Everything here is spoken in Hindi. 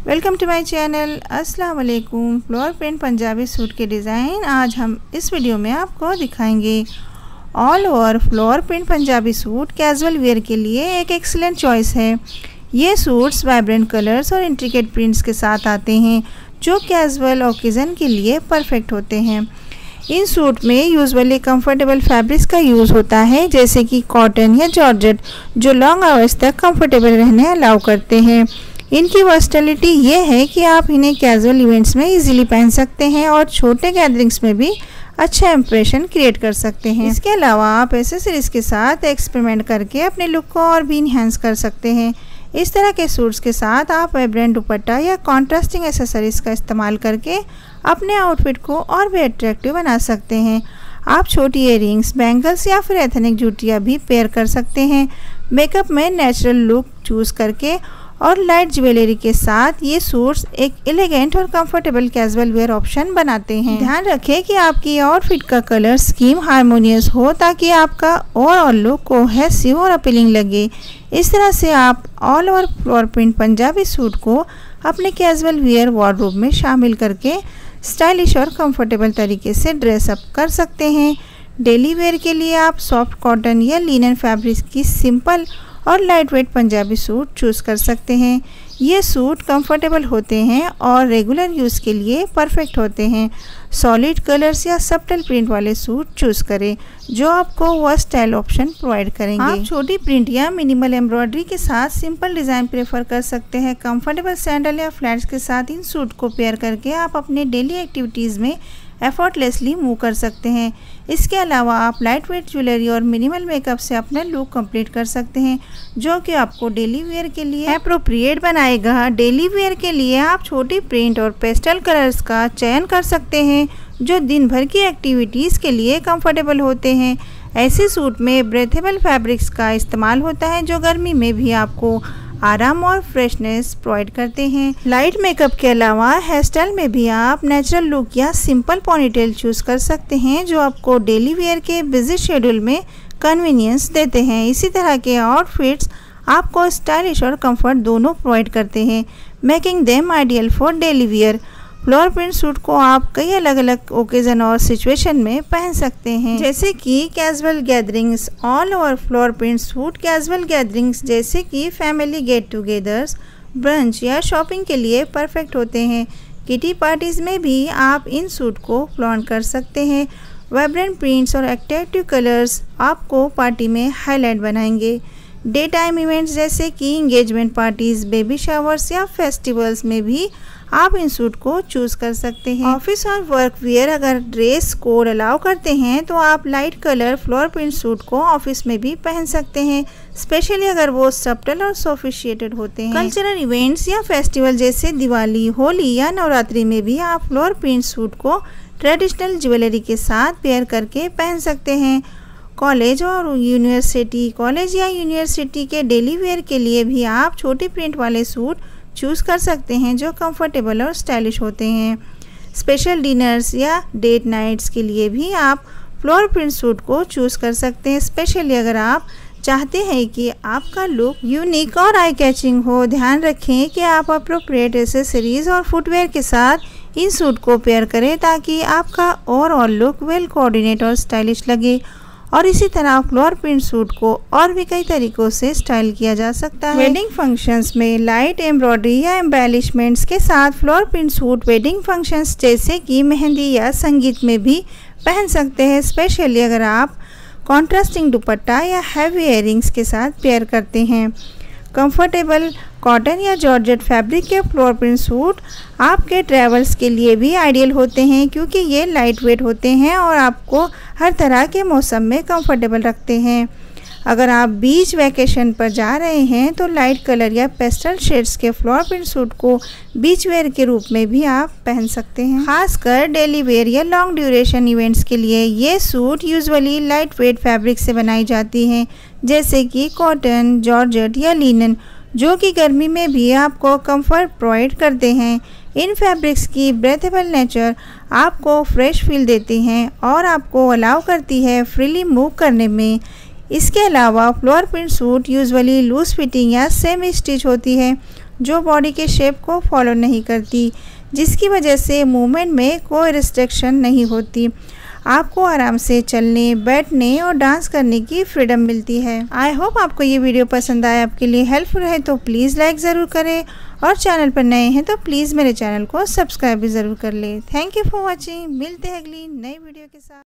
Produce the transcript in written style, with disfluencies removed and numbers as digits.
Welcome to my channel. अस्सलाम वालेकुम। फ्लोर प्रिंट पंजाबी सूट के डिज़ाइन आज हम इस वीडियो में आपको दिखाएंगे। All over floral print Punjabi suit casual wear के लिए एक एक्सीलेंट चॉइस है। ये सूट्स वाइब्रेंट कलर्स और इंट्रिकेट प्रिंट्स के साथ आते हैं जो कैजुअल ओकेज़न के लिए परफेक्ट होते हैं। इन सूट में यूजुअली कंफर्टेबल फैब्रिक्स का यूज़ होता है जैसे कि कॉटन या जॉर्जेट जो लॉन्ग आवर्स तक कंफर्टेबल रहने अलाउ करते हैं। इनकी वर्सटिलिटी ये है कि आप इन्हें कैजुअल इवेंट्स में इजीली पहन सकते हैं और छोटे गैदरिंग्स में भी अच्छा इंप्रेशन क्रिएट कर सकते हैं। इसके अलावा आप एक्सेसरीज के साथ एक्सपेरिमेंट करके अपने लुक को और भी इन्हेंस कर सकते हैं। इस तरह के सूट्स के साथ आप वाइब्रेंट दुपट्टा या कॉन्ट्रास्टिंग एक्सेसरीज का इस्तेमाल करके अपने आउटफिट को और भी अट्रैक्टिव बना सकते हैं। आप छोटी इयररिंग्स, बैंगल्स या फिर एथनिक जूतियाँ भी पेयर कर सकते हैं। मेकअप में नेचुरल लुक चूज़ करके और लाइट ज्वेलरी के साथ ये सूट्स एक एलिगेंट और कंफर्टेबल कैजुअल वेयर ऑप्शन बनाते हैं। ध्यान रखें कि आपकी आउटफिट का कलर स्कीम हार्मोनियस हो ताकि आपका ओवरऑल लुक कोहेसिव और अपीलिंग लगे। इस तरह से आप all over floral print Punjabi suit को अपने कैजुअल वेयर वार्डरोब में शामिल करके स्टाइलिश और कंफर्टेबल तरीके से ड्रेस अप कर सकते हैं। डेली वेयर के लिए आप सॉफ्ट कॉटन या लिनन फैब्रिक की सिंपल और light weight Punjabi suit choose कर सकते हैं। ये सूट कंफर्टेबल होते हैं और रेगुलर यूज़ के लिए परफेक्ट होते हैं। सॉलिड कलर्स या सब्टल प्रिंट वाले सूट चूज़ करें जो आपको वह स्टाइल ऑप्शन प्रोवाइड करेंगे। आप छोटी प्रिंट या मिनिमल एम्ब्रॉयडरी के साथ सिंपल डिज़ाइन प्रेफर कर सकते हैं। कंफर्टेबल सैंडल या फ्लैट्स के साथ इन सूट को पेयर करके आप अपने डेली एक्टिविटीज़ में एफर्टलेसली मूव कर सकते हैं। इसके अलावा आप लाइट वेट ज्वेलरी और मिनिमल मेकअप से अपना लुक कंप्लीट कर सकते हैं जो कि आपको डेली वेयर के लिए एप्रोप्रिएट बनाएगा। डेली वेयर के लिए आप छोटी प्रिंट और पेस्टल कलर्स का चयन कर सकते हैं जो दिन भर की एक्टिविटीज़ के लिए कंफर्टेबल होते हैं। ऐसे सूट में ब्रेथेबल फैब्रिक्स का इस्तेमाल होता है जो गर्मी में भी आपको आराम और फ्रेशनेस प्रोवाइड करते हैं। लाइट मेकअप के अलावा हेयर स्टाइल में भी आप नेचुरल लुक या सिंपल पोनीटेल चूज़ कर सकते हैं जो आपको डेली वेयर के बिजी शेड्यूल में कन्वीनियंस देते हैं। इसी तरह के आउटफिट्स आपको स्टाइलिश और कंफर्ट दोनों प्रोवाइड करते हैं, making them ideal for daily wear. Floral print suit को आप कई अलग अलग ओकेजन और सिचुएशन में पहन सकते हैं जैसे कि casual gatherings. All over floral print suit casual gatherings जैसे कि फैमिली गेट टुगेदर्स, ब्रंच या शॉपिंग के लिए परफेक्ट होते हैं। किटी पार्टीज में भी आप इन सूट को फ्लॉन्ट कर सकते हैं। वाइब्रेंट प्रिंट्स और अट्रैक्टिव कलर्स आपको पार्टी में हाईलाइट बनाएंगे। डे टाइम इवेंट्स जैसे कि इंगेजमेंट पार्टीज, बेबी शावर्स या फेस्टिवल्स में भी आप इन सूट को चूज़ कर सकते हैं। ऑफिस और वर्क वेयर अगर ड्रेस कोड अलाउ करते हैं तो आप light colour floral print suit को ऑफिस में भी पहन सकते हैं, स्पेशली अगर वो सब्टल और सोफिस्टिकेटेड होते हैं। कल्चरल इवेंट्स या फेस्टिवल जैसे दिवाली, होली या नवरात्रि में भी आप फ्लोर प्रिंट सूट को ट्रेडिशनल ज्वेलरी के साथ पेयर करके पहन सकते हैं। कॉलेज या यूनिवर्सिटी के डेली वेयर के लिए भी आप छोटी प्रिंट वाले सूट चूज़ कर सकते हैं जो कंफर्टेबल और स्टाइलिश होते हैं। स्पेशल डिनर्स या डेट नाइट्स के लिए भी आप फ्लोर प्रिंट सूट को चूज़ कर सकते हैं, स्पेशली अगर आप चाहते हैं कि आपका लुक यूनिक और आई कैचिंग हो। ध्यान रखें कि आप अप्रोप्रिएट एक्सेसरीज और फुटवेयर के साथ इन सूट को पेयर करें ताकि आपका ओवरऑल लुक वेल कोऑर्डिनेट और स्टाइलिश लगे। और इसी तरह फ्लोर प्रिंट सूट को और भी कई तरीक़ों से स्टाइल किया जा सकता है। वेडिंग फंक्शंस में लाइट एम्ब्रॉयडरी या एम्बेलिशमेंट्स के साथ floral print suit wedding functions जैसे कि मेहंदी या संगीत में भी पहन सकते हैं, स्पेशली अगर आप कॉन्ट्रास्टिंग दुपट्टा या हैवी इयररिंग्स के साथ पेयर करते हैं। कंफर्टेबल कॉटन या जॉर्जेट फैब्रिक के फ्लोर प्रिंट सूट आपके ट्रैवल्स के लिए भी आइडियल होते हैं क्योंकि ये लाइट वेट होते हैं और आपको हर तरह के मौसम में कंफर्टेबल रखते हैं। अगर आप बीच वैकेशन पर जा रहे हैं तो लाइट कलर या पेस्टल शेड्स के फ्लोर प्रिंट सूट को बीच वेयर के रूप में भी आप पहन सकते हैं। खासकर डेली वेयर या लॉन्ग ड्यूरेशन इवेंट्स के लिए ये suit usually light weight fabric से बनाई जाती हैं जैसे कि कॉटन, जॉर्जेट या लिनन जो कि गर्मी में भी आपको कंफर्ट प्रोवाइड करते हैं। इन फैब्रिक्स की ब्रेथेबल नेचर आपको फ्रेश फील देती हैं और आपको अलाउ करती है फ्रीली मूव करने में। इसके अलावा floral print suit usually loose fitting या सेमी स्टिच होती है जो बॉडी के शेप को फॉलो नहीं करती, जिसकी वजह से मूवमेंट में कोई रिस्ट्रिक्शन नहीं होती। आपको आराम से चलने, बैठने और डांस करने की फ्रीडम मिलती है। आई होप आपको ये वीडियो पसंद आए, आपके लिए हेल्पफुल है तो प्लीज़ लाइक ज़रूर करें और चैनल पर नए हैं तो प्लीज़ मेरे चैनल को सब्सक्राइब भी ज़रूर कर लें। Thank you for watching. मिलते हैं अगली नई वीडियो के साथ।